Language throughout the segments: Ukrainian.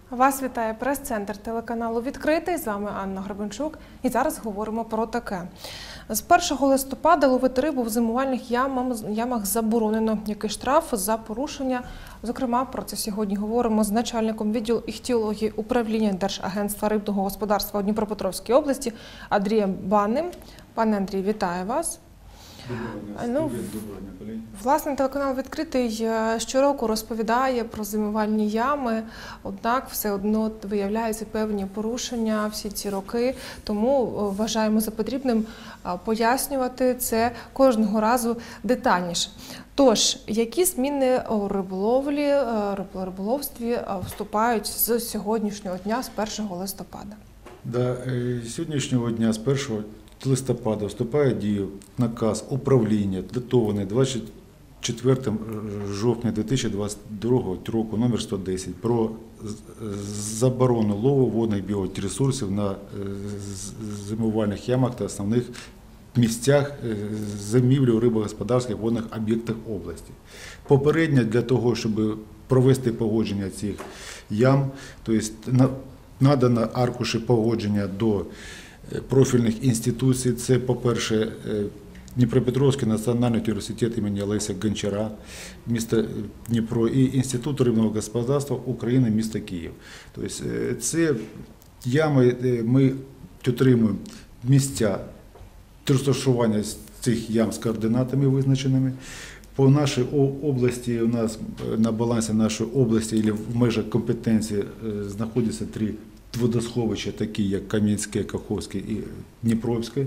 Вас вітає прес-центр телеканалу «Відкритий». З вами Анна Гребенчук. І зараз говоримо про таке. З 1 листопада ловити рибу в зимувальних ямах заборонено. Який штраф за порушення? Зокрема, про це сьогодні говоримо з начальником відділу іхтіології управління Держагентства рибного господарства у Дніпропетровській області Андрієм Банним. Пане Андрій, вітаю вас. Власне, телеканал «Відкритий» щороку розповідає про зимувальні ями, однак все одно виявляються певні порушення всі ці роки, тому вважаємо за потрібним пояснювати це кожного разу детальніше. Тож, які зміни у риболовстві вступають з сьогоднішнього дня, з 1 листопада? З сьогоднішнього дня, з 1 листопада, вступає в дію наказ управління, датований 24 жовтня 2022 року, номер 110, про заборону лову водних біоресурсів на зимувальних ямах та основних місцях зимівлі у рибогосподарських водних об'єктах області. Попередньо для того, щоб провести погодження цих ям, тобто надано аркуші погодження до профільних інституцій. Це, по-перше, Дніпропетровський національний університет імені Олеся Гончара, місто Дніпро, і Інститут рибного господарства України, місто Київ. Тобто це ями, ми отримуємо місця розташування цих ям з координатами визначеними. По нашій області, у нас на балансі нашої області або в межах компетенції знаходяться 3 водосховища, такі як Кам'янське, Каховське і Дніпровське.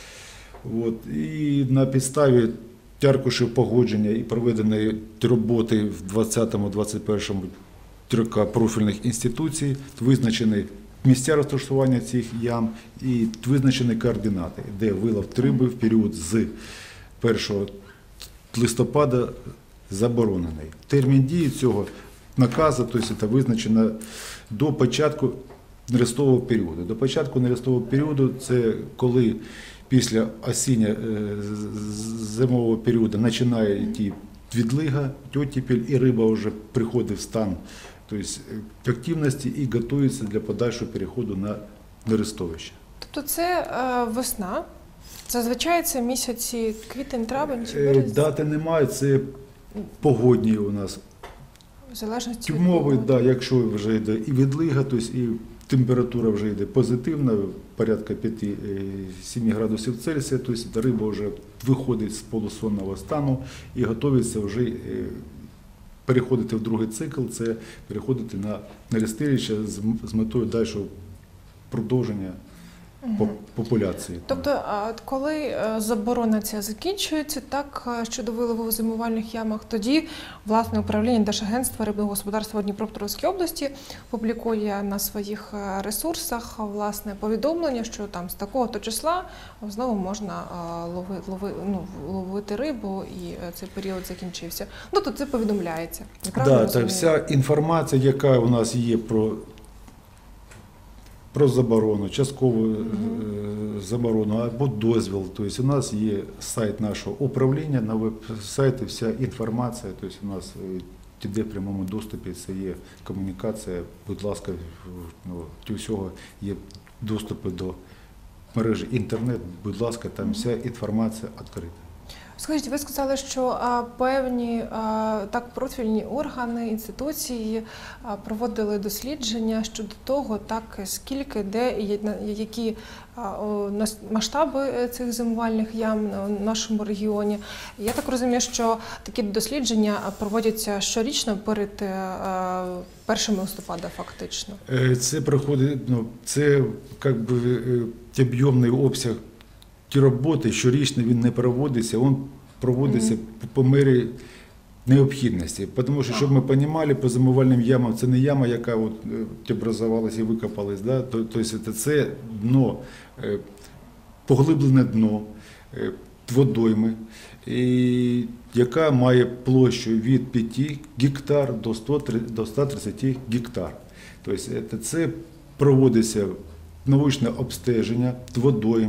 І на підставі аркушів погодження і проведеної роботи в 2020-2021 роках профільних інституцій визначені місця розташування цих ям і визначені координати, де вилов риби в період з 1 листопада заборонений. Термін дії цього наказу, тобто це визначено до початку нерестового періоду. До початку нерестового періоду – це коли після осінньо-зимового періоду починає йти відлига, оттепель, і риба вже приходить в стан активності і готується для подальшого переходу на нерестовище. Тобто це весна? Зазвичай це місяці квітень, травень чи березень? Дати немає, це погодні у нас. В залежності від умови, якщо вже йде і відлига, тобто і температура вже йде позитивна, порядка 5-7 градусів Цельсія, тобто риба вже виходить з полусонного стану і готується вже переходити в другий цикл, це переходити на нерестилище з метою дальшого продовження популяції. Тобто, коли заборона ця закінчується, так, щодо вилову в зимувальних ямах, тоді, власне, управління Держагентства рибного господарства у Дніпропетровській області публікує на своїх ресурсах, власне, повідомлення, що там з такого-то числа знову можна ловити рибу, і цей період закінчився. Ну, то це повідомляється. Так, вся інформація, яка у нас є про заборону, часткову заборону або дозвіл. Тобто у нас є сайт нашого управління, на веб-сайті вся інформація, тобто у нас іде в прямому доступі, це є комунікація, будь ласка, до всього є доступи до мережі інтернет, будь ласка, там вся інформація відкрита. Скажіть, ви сказали, що певні профільні органи, інституції проводили дослідження щодо того, скільки, де і які масштаби цих зимувальних ям в нашому регіоні. Я так розумію, що такі дослідження проводяться щорічно перед 1 листопада фактично. Це проходить, це об'ємний обсяг роботи, щорічно він не проводиться, він проводиться по мірі необхідності. Тому що, щоб ми розуміли, по зимувальним ямам, це не яма, яка образувалася і викопалась, тобто це дно, поглиблене дно водойми, яка має площу від 5 гектар до 130 гектар. Тобто це проводиться научне обстеження водойм,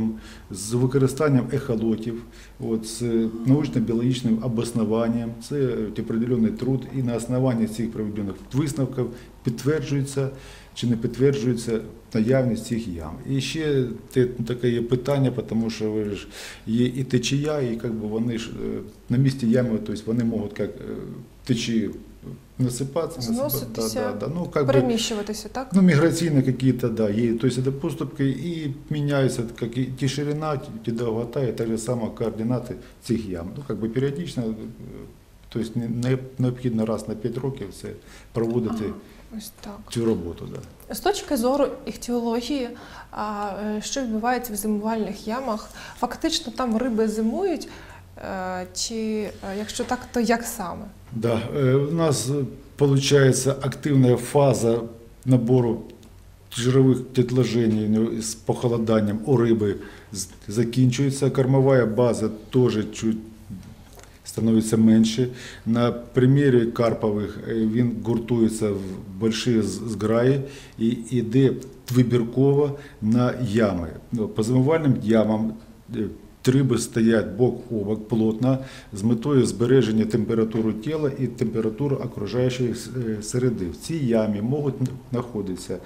з використанням ехолотів, з научно-біологічним обоснованням. Це определенний труд, і на основанні цих проведених висновків підтверджується чи не підтверджується наявність цих ям. І ще таке є питання, тому що є і течія, і вони ж на місці ями, тобто вони можуть як течії насыпаться, зноситися, переміщуватися, так? Миграционные какие-то, да, то есть это поступки, и меняются как и ширина, и долгота, и так же само координаты цих ям. Періодично, то есть необхідно раз на 5 років це проводити ось так. цю роботу. Да. З точки зору іхтіології, що відбувається в зимувальних ямах, фактично там риби зимують, чи якщо так, то як саме? Да, у нас получается активная фаза набору жировых отложений с похолоданием у рыбы закінчується. Кормовая база тоже чуть становится меньше. На примере карпових він гуртується в больші зграї і йде вибірково на ями. По зимувальним ямам риби стоять бок о бок плотно з метою збереження температури тіла і температури окружаючої середи. В цій ямі можуть знаходитися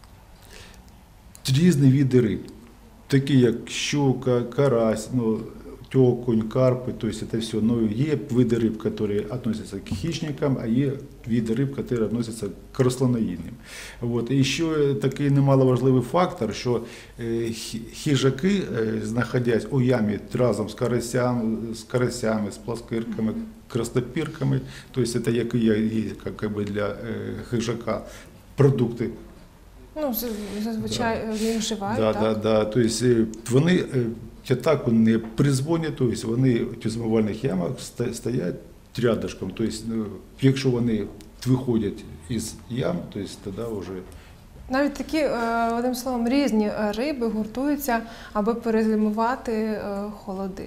різні види риб, такі як щука, карась, окунь, карпы, то есть это все. Но є види риб, которые относятся к хищникам, а є види риб, которые относятся к рослиноїдним. І ще такий немаловажливий фактор, що хижаки, знаходясь у ямі разом з карасями, з плоскирками, краснопірками, то есть це які є для хижака продукти. Зазвичай їх вживають, так? Да. То есть вони атаку не призвонять, тобто вони в зимувальних ямах стоять рядышком. Тобто, якщо вони виходять із ям, то тоді вже... Навіть такі, одним словом, різні риби гуртуються, аби перезимувати холоди.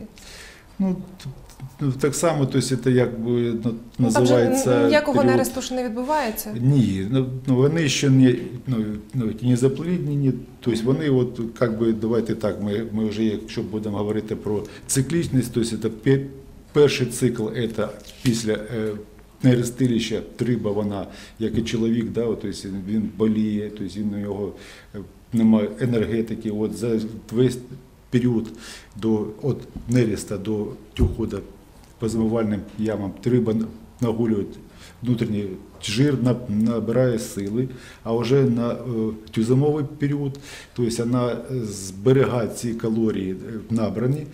Так само, то есть це якби називається... Там же ніякого нересту ж не відбувається? Ні, вони ще не запліднені, тобто вони, давайте так, ми вже, якщо будемо говорити про циклічність, то есть це перший цикл, це після нерестилища риба, вона, як і чоловік, тобто він боліє, тобто у нього немає енергетики, за весь період від нереста до уходу по зимувальним ямам риба нагулює внутрішній жир, набирає сили, а вже на зимовий період, тобто вона зберігає ці калорії набрані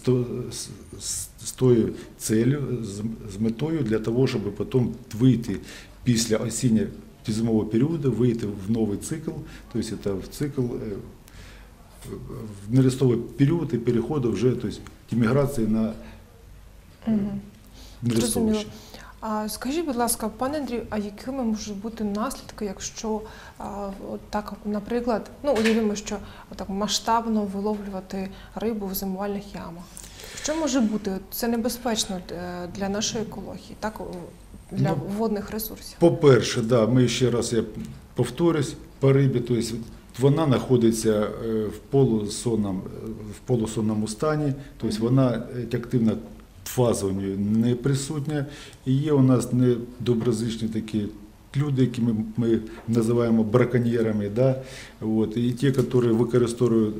з тою целью, з метою для того, щоб потім вийти після осінньо-зимового періоду, вийти в новий цикл, тобто це в цикл в нерестовий період і переходу вже, тобто міграції на нерестовище. Скажіть, будь ласка, пане Андрію, а якими можуть бути наслідки, якщо так, наприклад, уявімо, що так масштабно виловлювати рибу в зимувальних ямах? Що може бути? Це небезпечно для нашої екології, так, для водних ресурсів? По-перше, да, ми ще раз, я повторюсь, по рибі, тобто вона знаходиться в полусонному стані, тобто вона активна фаза у неї не присутня. І є у нас недоброзичні такі люди, які ми називаємо браконьєрами, да? І ті, які використовують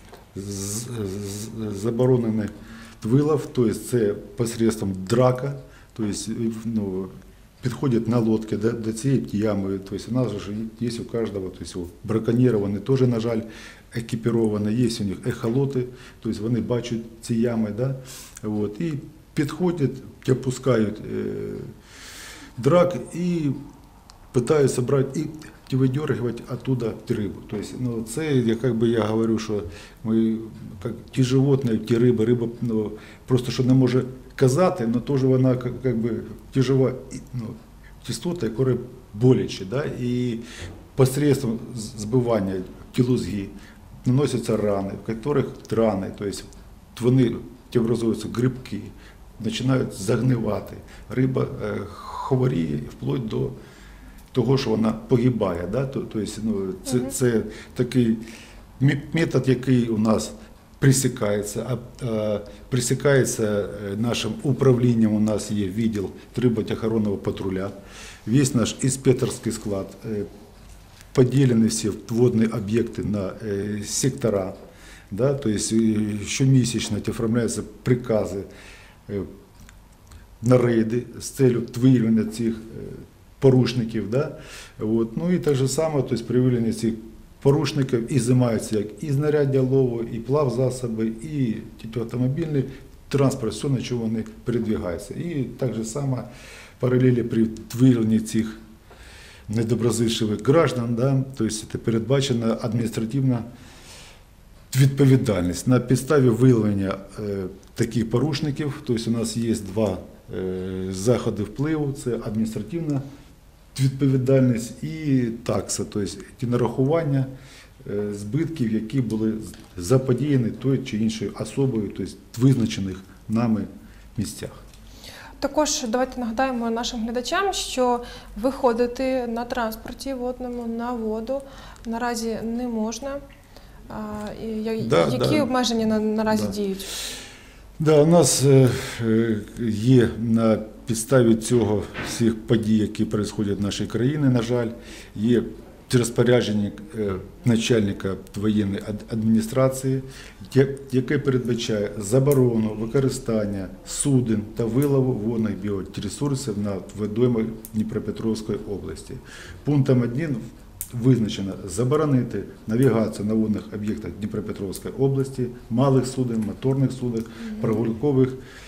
заборонений вилов, тобто це посредством драка, тобто, підходять на лодки до цієї ями. Тобто у нас же є у кожного, тобто у браконьєрів вони теж, на жаль, екіпіровані, є у них ехолоти, тобто вони бачать ці ями, да? І підходять, опускають драк і намагаються брати і видергувати оттуда рибу. Тобто, це, я говорю, що ми, ті животні, ті риба просто що не може казати, але теж вона тяжова істота, яка боляче. Да? І посредством збивання тілузги наносяться рани, в яких рани, тобто вони образуються грибки, починають загнивати. Риба хворіє вплоть до того, що вона погибає. Да? Тобто, це такий метод, який у нас пресекается. Пресекается нашим управлением, у нас есть відділ риботехоронного патруля. Весь наш инспекторский склад, поделены все водные объекты на сектора. Да, то есть щомісячно оформляються прикази на рейди з целью виявлення цих порушників. Да? От. Ну і так же само, то есть при виявленні цих порушників ізимаються як і знаряддя лову, і плавзасоби, і автомобільний транспорт, все, на чому вони передвигаються. І так же само паралелі при виявленні цих недоброзичливих граждан, да? То есть це передбачена адміністративна відповідальність. На підставі виявлення таких порушників, тобто у нас є два заходи впливу, це адміністративна відповідальність і такса, тобто ті нарахування збитків, які були заподіяні тою чи іншою особою, тобто визначених нами місцях. Також давайте нагадаємо нашим глядачам, що виходити на транспорті водному на воду наразі не можна. Які обмеження наразі діють? Да, у нас є на підставі цього всіх подій, які відбуваються в нашій країні, на жаль, є розпорядження начальника воєнної адміністрації, яке передбачає заборону використання суден та вилову водних біоресурсів на водоймах Дніпропетровської області. Пунктом 1 визначено заборонити навігацію на водних об'єктах Дніпропетровської області, малих суден, моторних суден, прогулянкових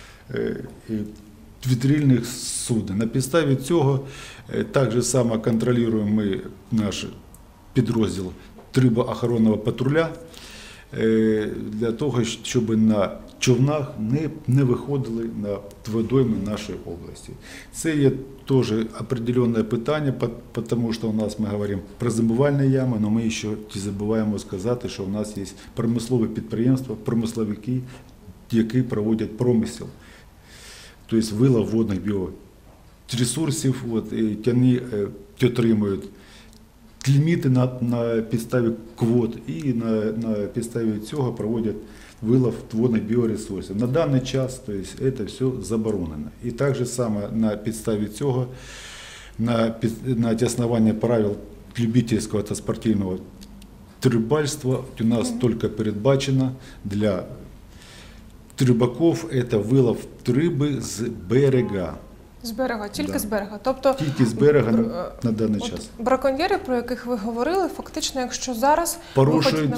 вітрильних суден. На підставі цього так само контролюємо ми наш підрозділ рибоохоронного патруля для того, щоб на човнах не виходили на водойми нашої області. Це є теж определенне питання, тому що у нас ми говоримо про зимувальні ями, але ми ще не забуваємо сказати, що у нас є промислові підприємства, промисловики, які проводять промисел, тобто вилов водних біоресурсів, вони отримують ліміти на підставі квот і на підставі цього проводять вилов водних біоресурсів. На даний час це все заборонено. І так же само на підставі цього, на основанні правил любительського та спортивного рибальства у нас тільки передбачено для рибаків це вилов риби з берега. З берега, тільки з берега. Тобто, тільки з берега на даний час. Браконьєри, про яких ви говорили, фактично, якщо зараз порушують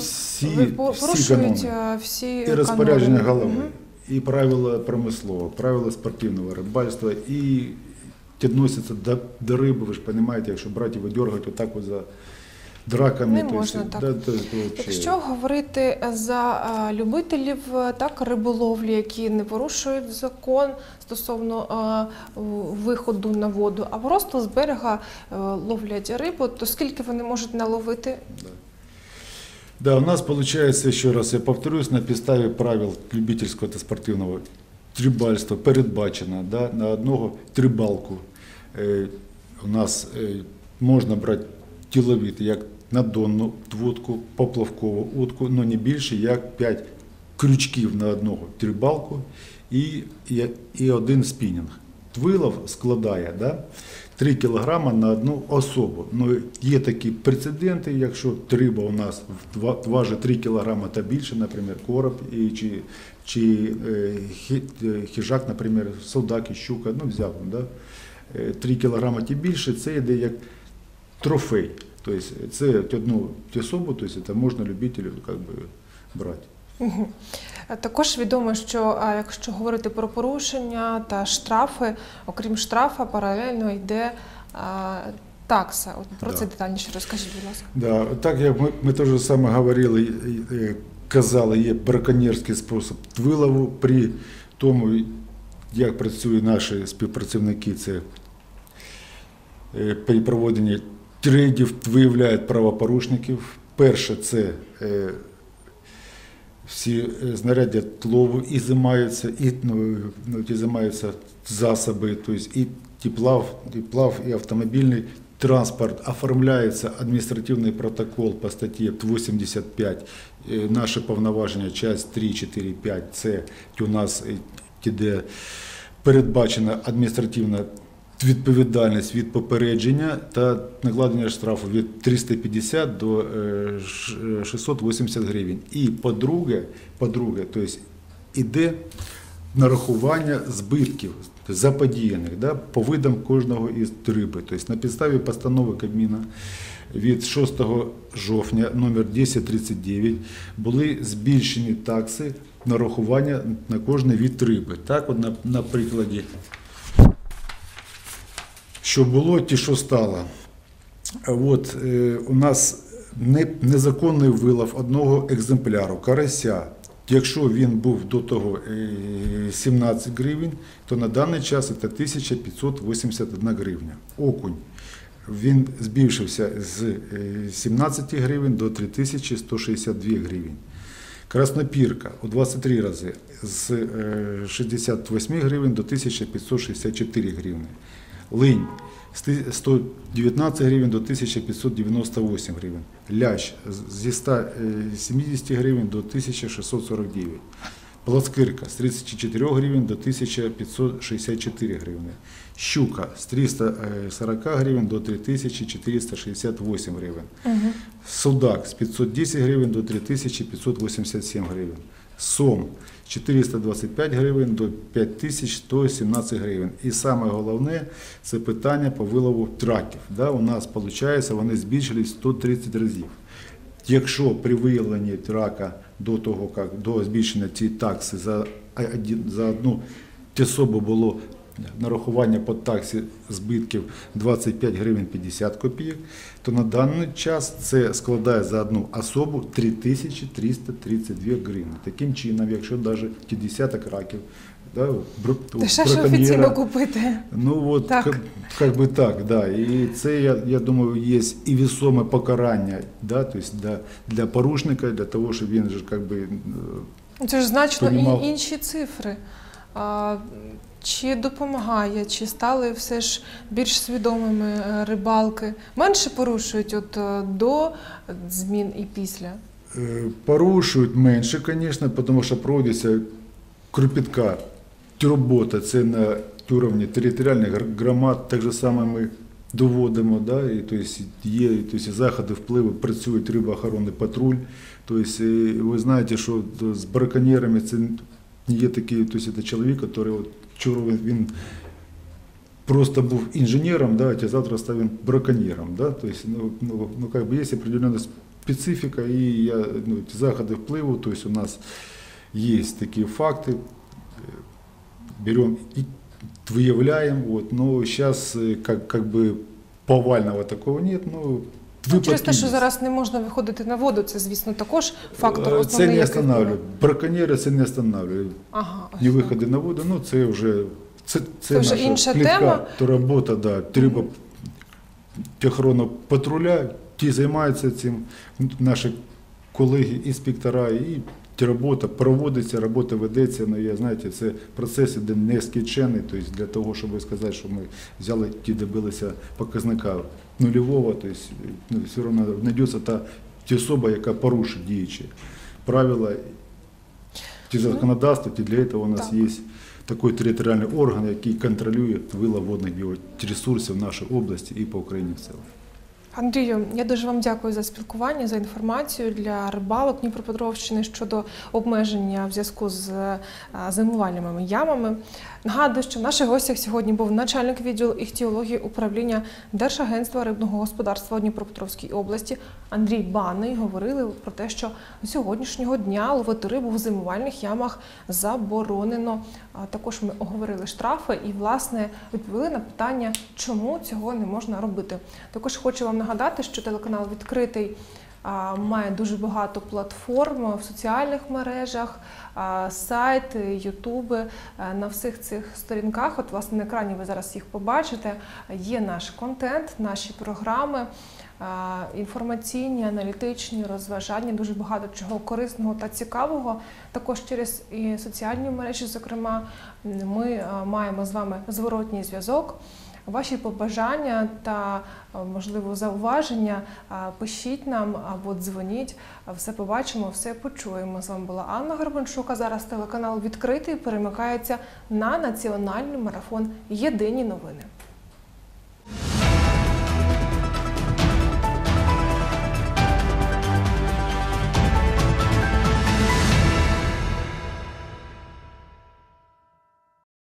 всі і розпорядження голови, і правила промислового, правила спортивного рибальства, і відносяться до риби, ви ж розумієте, якщо брати і видергати отак от за драками. Не можна так. Якщо говорити за любителів риболовлі, які не порушують закон стосовно виходу на воду, а просто з берега ловлять рибу, то скільки вони можуть наловити? Да, у нас виходить, ще раз я повторюсь, на підставі правил любительського та спортивного рибальства передбачено на одного рибалку. У нас можна брати тіловід, як надонну вудку, поплавкову удку, але не більше, як 5 крючків на одного рибалку і один спінінг. Вилов складає 3 кг на одну особу. Ну, є такі прецеденти, якщо риба у нас важить 3 кг та більше, наприклад, короб чи хижак, наприклад, солдак і щука, взяв, 3 кг та більше, це йде як трофей. Тобто це одну особу, тобто це можна любителю брати. Також відомо, що якщо говорити про порушення та штрафи, окрім штрафа, паралельно йде такса. Про це детальніше розкажіть, будь ласка. Да, так як ми теж саме говорили, казали, є браконьєрський спосіб вилову. При тому, як працюють наші співпрацівники, це при проведенні рейдів виявляють правопорушників. Перше – це всі знаряддя лову ізимаються, ізимаються засоби, тобто і плав, і автомобільний транспорт, оформляється адміністративний протокол по статті 85, наше повноваження, часть 3, 4, 5, це у нас де передбачена адміністративна відповідальність від попередження та накладення штрафу від 350 до 680 гривень. І по-друге, тобто іде нарахування збитків заподіяних, да, по видам кожного із риби. Тобто на підставі постанови Кабміна від 6 жовтня номер 1039 були збільшені такси нарахування на кожний від риби. Так, от на прикладі, що було, ті, що стало. От, у нас незаконний вилов одного екземпляру карася. Якщо він був до того 17 гривень, то на даний час це 1581 гривня. Окунь. Він збільшився з 17 гривень до 3162 гривень. Краснопірка у 23 рази з 68 гривень до 1564 гривні. Линь з 119 гривень до 1598 гривень. Лящ зі 170 гривень до 1649. Плоскирка з 34 гривень до 1564 гривні. Щука з 340 гривень до 3468 гривень. Судак з 510 гривень до 3587 гривень. Сом з 425 гривень до 5117 гривень. І саме головне – це питання по вилову траків. Да, у нас, виходить, вони збільшились 130 разів. Якщо при виявленні трака до того, як до збільшення цієї такси за одну особу було нарахування по таксі збитків 25 гривень 50 копійок, то на даний час це складає за одну особу 3332 гривні. Таким чином, якщо навіть ті десяток раків, да, дешевше офіційно купити. Ну от, як би так, да. І це, я думаю, є і весоме покарання, да, тобто для порушника, для того, щоб він же, як би, це ж значно понімав. і інші цифри. Чи допомагає, чи стали все ж більш свідомими рибалки? Менше порушують от до змін і після? Порушують менше, звісно, тому що проводиться кропітка робота, це на рівні територіальних громад, так же саме ми доводимо, да, і, тобто, є заходи впливу, працюють рибоохоронний патруль. Тобто, ви знаєте, що з браконьєрами це не є такий, тобто, це чоловік, який вчора він просто був інженером, да, а завтра став він браконьєром. Да, тобто, как бы, є определенна специфіка і заходи впливу, тобто, у нас є такі факти, берем и выявляем, вот, но сейчас как бы повального такого нет, но через те, що зараз не можна виходити на воду, це, звісно, також фактор основний. Це не останавливає. Браконьєри це не останавливає. Ага, не виходи на воду, ну це вже це вже інша тема. То робота, да, треба охоронного патруля, ті займаються цим, наші колеги-інспектора, і робота проводиться, робота ведеться, але, знаєте, це процес іде нескінчений, тобто для того, щоб сказати, що ми взяли, добилися показника нульового, тобто все одно знайдеться та особа, яка порушить діючі правила, ті законодавства, і для цього у нас є такий територіальний орган, який контролює вилов водних біоресурсів в нашій області і по Україні в цілому. Андрію, я дуже вам дякую за спілкування, за інформацію для рибалок Дніпропетровщини щодо обмеження в зв'язку з зимувальними ямами. Нагадую, що в наших гостях сьогодні був начальник відділу іхтіології управління Держагентства рибного господарства у Дніпропетровській області Андрій Банний. Говорили про те, що з сьогоднішнього дня ловити рибу в зимувальних ямах заборонено. Також ми оговорили штрафи і, власне, відповіли на питання, чому цього не можна робити. Також хочу вам нагадати, що телеканал «Відкритий» має дуже багато платформ в соціальних мережах, сайти, ютуби. На всіх цих сторінках, от власне на екрані ви зараз їх побачите, є наш контент, наші програми, інформаційні, аналітичні, розважальні, дуже багато чого корисного та цікавого. Також через і соціальні мережі, зокрема, ми маємо з вами зворотній зв'язок. Ваші побажання та, можливо, зауваження пишіть нам або дзвоніть. Все побачимо, все почуємо. З вами була Анна Горбанчук, а зараз телеканал «Відкритий» перемикається на національний марафон «Єдині новини».